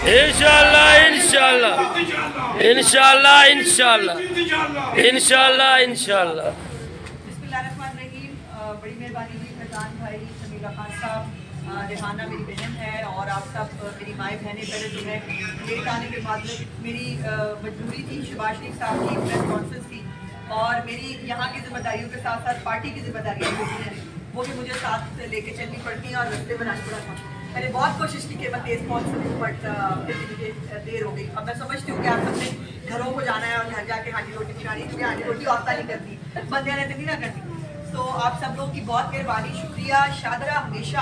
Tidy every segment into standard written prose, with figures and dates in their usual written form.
इंशाल्लाह इंशाल्लाह इंशाल्लाह इंशाल्लाह इंशाल्लाह इंशाल्लाह। बिस्मिल्लाहिर्रहमानिर्रहीम। बड़ी मेहरबानी हुई फैजान भाई, समीरा खान साहब, रेहाना मेरी बहन है और आप सब मेरी माएँ बहनें। पहले जो है लेट आने के बाद मेरी मजबूरी थी, शहबाज शरीफ साहब की प्रेस कॉन्फ्रेंस थी और मेरी यहाँ की जिम्मेदारियों के साथ साथ पार्टी की जिम्मेदारियाँ होती हैं, वो भी मुझे साथ लेके चलनी पड़ती हैं और रास्ते बनाना पड़ा था। मैंने बहुत कोशिश की कि मैं तेज़ पहुँच सकूँ, बट फिर मुझे देर हो गई। अब मैं समझती हूँ कि आप सबने घरों को जाना है और घर जाके हांडी रोटी खानी, क्योंकि हांडी रोटी औरतें नहीं करती, बंदे ने तो नहीं ना करती। तो आप सब लोग की बहुत मेहरबानी, शुक्रिया। शादरा हमेशा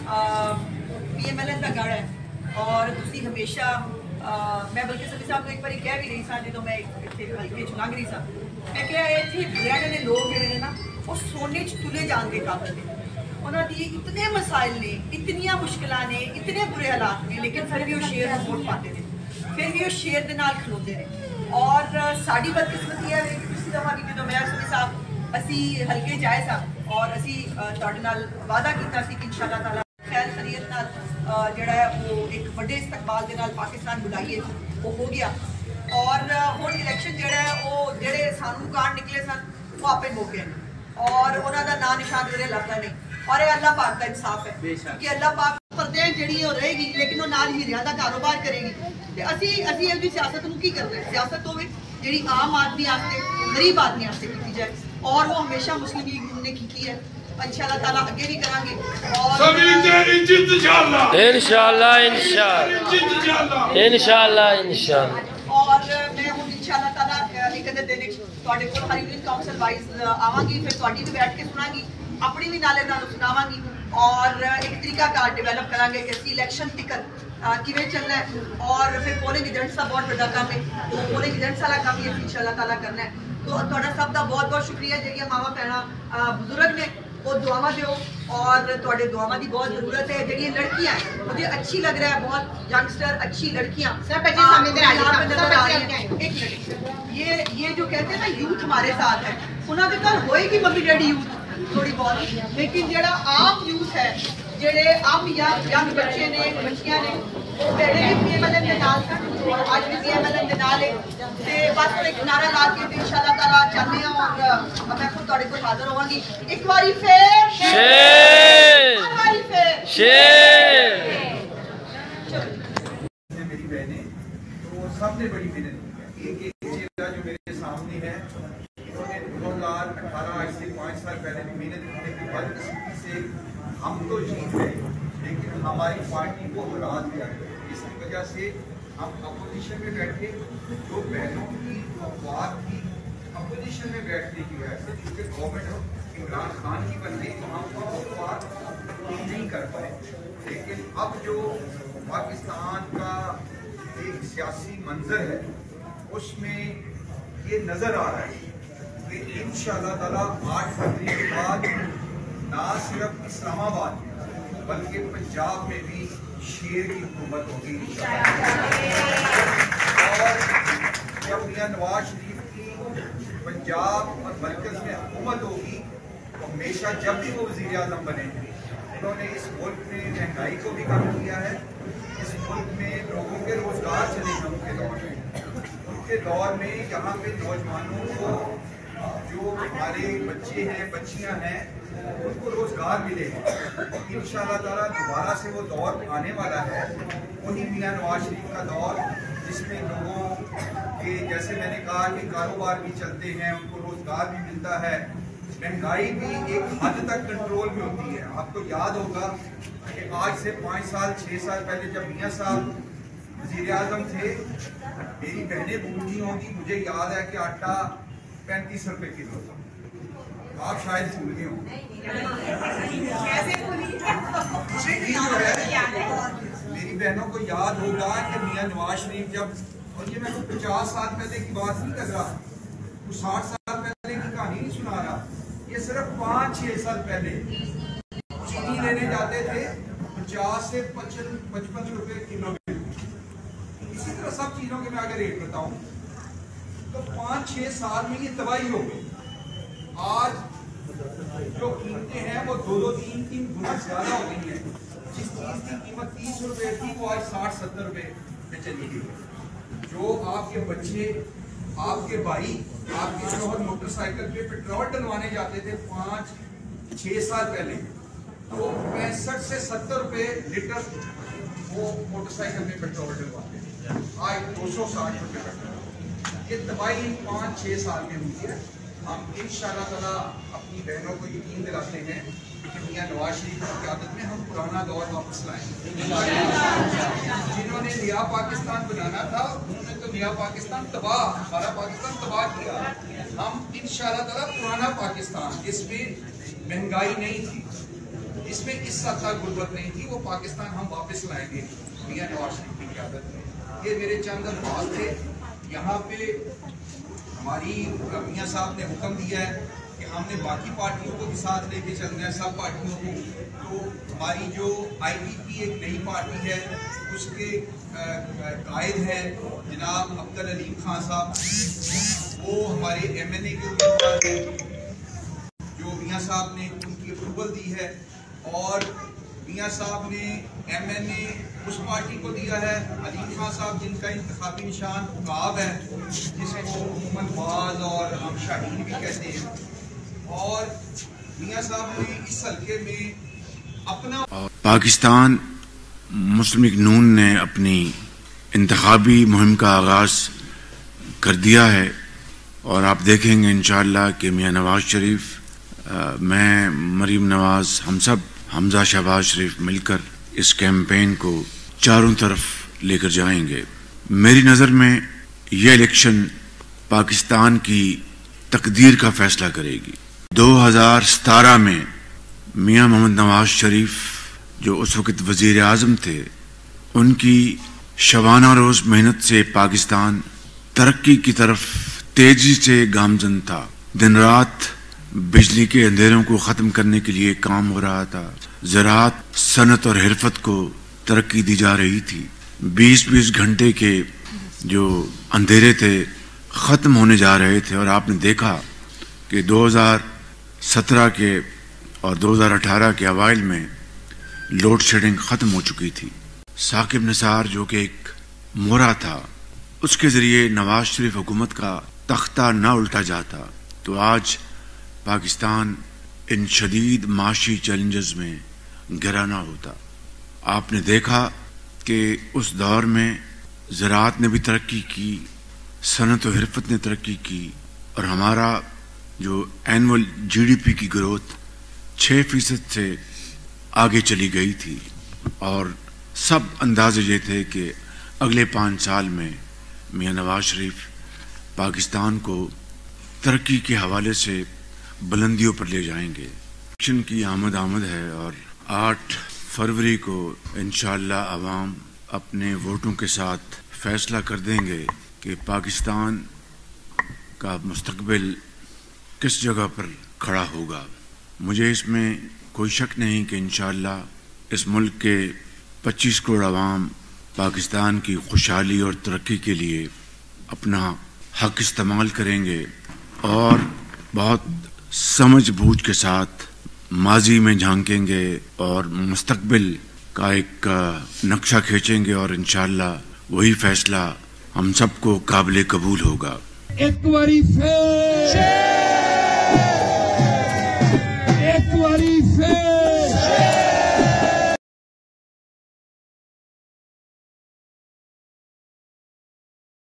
PMLN का गढ़ है और तुसी हमेशा मैं बल्कि सभी साहब को एक बार कह भी रही था जो मैं हल्के च लंघ रही था, मैं क्या इतने रहने वाले लोग जोड़े ना वो सोने च तुले जान के काबिल ने। उन्होंने इतने मसाइल ने, इतनिया मुश्किलां ने, इतने बुरे हालात ने, लेकिन फिर भी वो शेर को वोट पाते हैं, फिर भी वो शेर के नाल खलोते हैं। और साड़ी बदकिस्मती है कि पिछली दफा की जो मैं सभी साहब असी हल्के जाए सा और असी तुहाडे नाल वादा कीता सी कि इंशाअल्लाह ताला खैर खैरियत नाल जिहड़ा है वो एक बड़े इस्तकबाल दे नाल पाकिस्तान बुलाइए, वो हो गया। और हुण इलैक्शन जिहड़ा है वो जिहड़े सानू कार्ड निकले सन वो आपे मुक गए और उन्हां दा नाम निशान मेरे लगदा नहीं। और ये अल्लाह पाक का इंसाफ है कि अल्लाह पाक परदे जिहड़ी वो रहेगी, लेकिन वो नाल हीरियां दा कारोबार करेगी। ते असी इहदी सियासत नूं की करना है? सियासत होवे जिहड़ी आम आदमी आस्ते, गरीब आदमी आस्ते कीती जाए और वो हमेशा मुस्लिम लीग ने की है। इंशाअल्लाह ताला आगे भी करांगे और इंशाअल्लाह इंशाअल्लाह इंशाअल्लाह इंशाअल्लाह। और मैं हुण इंशाअल्लाह ताला एक दिन तुहाडे कोल हर यूनियन काउंसिल वाइज आवांगी, फिर तुहाडी भी बैठ के सुनांगी, अपनी भी नाले नाल सुनावांगी और एक तरीका कार डेवलप करांगे कि असीं इलैक्शन टिकट किवें चलना है। और फिर पोलिंग एजेंट्स का बहुत बड़ा काम है, तो पोलिंग एजेंट्स वाला काम भी इंशाअल्लाह ताला करना है। तो तुहाडा सब का बहुत बहुत शुक्रिया। जिहड़ियां मावां भैणां बुजुर्ग ने वो दुआवां दिओ और तुहाडे दुआवां की बहुत जरूरत है। जिहड़ियां लड़कियां हैं मुझे अच्छी लग रहा है, बहुत यंगस्टर अच्छी लड़कियां सब बच्चे सामने नजर आ रही हैं। एक मिनट, ये जो कहते हैं ना यूथ हमारे साथ है, उन्होंने कल होएगी मम्मी डैडी यूथ थोड़ी बहुत, लेकिन जिहड़ा आम यूथ है, जिहड़े आम यंग बच्चे ने, बच्चियां ने, वो पहले भी PMLN के नाल सन और आज भी PMLN के नाल है। ते बस एक नारा ला के इंशाअल्लाह ताला चलने और मैं खुद तुहाडे कोल हाजिर होवांगी। एक बारी फिर शेर, एक बारी फिर शेर। मेरी बहनें तो सबने बड़ी मेहनत की है। एक चेहरा जो मेरे सामने है, उन्होंने 2018 आज से 5 साल पहले भी मेहनत करने के बाद से हम तो जीत गए, लेकिन हमारी पार्टी को हरा दिया गया। इसकी वजह से हम अपोजिशन में बैठे, जो बहनों की बात थी अपोजिशन में बैठने की वजह से, क्योंकि गवर्नमेंट इमरान खान की बन गई तो हम वो बात नहीं कर पाए। लेकिन अब जो पाकिस्तान का एक सियासी मंजर है उसमें ये नज़र आ रहा है कि इंशाअल्लाह ताला 8 फरवरी के बाद ना सिर्फ इस्लामाबाद बल्कि पंजाब में भी शेर की हुकूमत होगी। और जब मियां नवाज शरीफ की पंजाब और मरकज में हुकूमत होगी तो हमेशा जब भी वो वज़ीर आज़म बने उन्होंने इस मुल्क में महंगाई को भी कम किया है, इस मुल्क में लोगों के रोजगार चले हैं उनके दौर में यहाँ पे नौजवानों को जो हमारे बच्चे हैं, बच्चियाँ हैं, उनको रोजगार मिलेगा। इंशाअल्लाह ताला दोबारा से वो दौर आने वाला है, वही मियां नवाज शरीफ का दौर, जिसमें लोगों के जैसे मैंने कहा कि कारोबार भी चलते हैं, उनको रोजगार भी मिलता है, महंगाई भी एक हद तक कंट्रोल में होती है। आपको याद होगा कि आज से 5 साल 6 साल पहले जब मियां साहब वज़ीर आज़म थे, मेरी बहनें भूलती होंगी, मुझे याद है कि आटा 35 रुपए किलो था, आप शायद भूल गए होंगे। मेरी बहनों को याद होगा कि मियां नवाज शरीफ जब, और ये मैं 50 साल पहले की बात नहीं कर रहा, 60 साल पहले की कहानी नहीं सुना रहा, ये सिर्फ 5-6 साल पहले चीनी लेने जाते थे 50 से 55 रुपए किलो में। इसी तरह सब चीजों के मैं अगर रेट बताऊं तो 5-6 साल में ये तबाही हो गई। आज जो कीमतें हैं वो 2-3 गुना ज्यादा हो गई है। जिस चीज की कीमत 30 रुपए थी वो आज 60-70 रुपए میں چلی گئی. جو آپ کے بچے، آپ کے بھائی، آپ کے شوہر موٹر سائیکل پہ پیٹرول ڈلوانے جاتے تھے 5-6 سال پہلے، تو 65 سے 70 روپے لیٹر وہ موٹر سائیکل میں پیٹرول ڈلواتے تھے. آج 260 روپے پیٹرول. یہ تباہی 5-6 سال میں ہوئی ہے. ہم انشاءاللہ تعالیٰ اپنی بہنوں کو یقین دلاتے ہیں کہ میاں نواز شریف کی قیادت میں ہم پرانا دور واپس لائیں. جنہوں نے نیا پاکستان بنانا تھا انہوں نے تو نیا پاکستان تباہ، ہمارا پاکستان تباہ کیا. ہم انشاءاللہ تعالیٰ پرانا پاکستان جس میں مہنگائی نہیں تھی، جس میں اس حد تک غربت نہیں تھی، وہ پاکستان ہم واپس لائیں گے میاں نواز شریف کی قیادت میں. یہ میرے چند الفاظ تھے. یہاں پہ ہماری میاں صاحب نے حکم دیا ہے کہ ہم نے باقی پارٹیوں کو بھی ساتھ لے کے چلنا ہے، سب پارٹیوں کو. تو ہماری جو IPP ایک نئی پارٹی ہے، اس کے قائد ہیں جناب عبد العلیم خان صاحب، وہ ہمارے MNA کے امیدوار ہیں جو میاں صاحب نے ان کی اپروول دی ہے. اور میاں صاحب نے MNA اس پارٹی کو دیا ہے علیم خان صاحب جن کا انتخابی نشان عقاب ہے، جسے وہ عموماً باز اور ہم شاہین بھی کہتے ہیں. اور میاں صاحب نے اس حلقے میں اپنا پاکستان مسلم لیگ نون نے اپنی انتخابی مہم کا آغاز کر دیا ہے، اور آپ دیکھیں گے انشاءاللہ کہ میاں نواز شریف، میں، مریم نواز، ہم سب حمزہ شہباز شریف مل کر اس کیمپین کو چاروں طرف لے کر جائیں گے. میری نظر میں یہ الیکشن پاکستان کی تقدیر کا فیصلہ کرے گی. 2017 میں میاں محمد نواز شریف جو اس وقت وزیر اعظم تھے، ان کی شبانہ روز محنت سے پاکستان ترقی کی طرف تیزی سے گامزن تھا. دن رات بجلی کے اندھیروں کو ختم کرنے کے لیے کام ہو رہا تھا. زراعت، صنعت اور حرفت کو ترقی دی جا رہی تھی. 20 گھنٹے کے جو اندھیرے تھے ختم ہونے جا رہے تھے. اور آپ نے دیکھا کہ 2017 کے اور 2018 کے اوائل میں لوڈ شیڈنگ ختم ہو چکی تھی. ثاقب نثار جو کہ ایک مورا تھا، اس کے ذریعے نواز شریف حکومت کا تختہ نہ الٹا جاتا تو آج پاکستان ان شدید معاشی چیلنجز میں گھرا نہ ہوتا. آپ نے دیکھا کہ اس دور میں زراعت نے بھی ترقی کی، صنعت و حرفت نے ترقی کی، اور ہمارا جو اینول GDP کی گروتھ 6% سے آگے چلی گئی تھی. اور سب اندازے یہ تھے کہ اگلے 5 سال میں میاں نواز شریف پاکستان کو ترقی کے حوالے سے بلندیوں پر لے جائیں گے. الیکشن کی آمد ہے، اور 8 فروری کو انشاءاللہ عوام اپنے ووٹوں کے ساتھ فیصلہ کر دیں گے کہ پاکستان کا مستقبل کس جگہ پر کھڑا ہوگا. مجھے اس میں کوئی شک نہیں کہ انشاءاللہ اس ملک کے 25 کروڑ عوام پاکستان کی خوشحالی اور ترقی کے لیے اپنا حق استعمال کریں گے، اور بہت سمجھ بوجھ کے ساتھ ماضی میں جھانکیں گے اور مستقبل کا ایک نقشہ کھینچیں گے، اور انشاءاللہ وہی فیصلہ ہم سب کو قابل قبول ہوگا. ایک باری پھر